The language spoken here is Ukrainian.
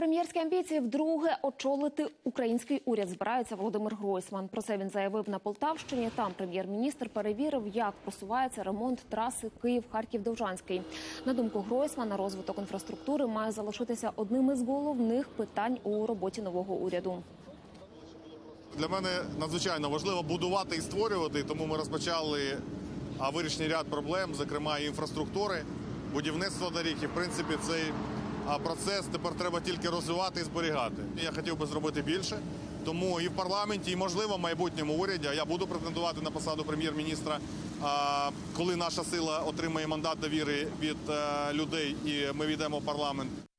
Прем'єрські амбіції вдруге очолити український уряд збирається Володимир Гройсман. Про це він заявив на Полтавщині. Там прем'єр-міністр перевірив, як просувається ремонт траси Київ-Харків-Довжанський. На думку Гройсмана, розвиток інфраструктури має залишитися одним із головних питань у роботі нового уряду. Для мене надзвичайно важливо будувати і створювати, тому ми розпочали вирішення ряд проблем, зокрема і інфраструктури, будівництво доріг. І, в принципі, цей процес тепер треба тільки розвивати і зберігати. Я хотів би зробити більше, тому і в парламенті, і, можливо, в майбутньому уряді, а я буду претендувати на посаду прем'єр-міністра, коли наша сила отримає мандат довіри від людей і ми війдемо в парламент.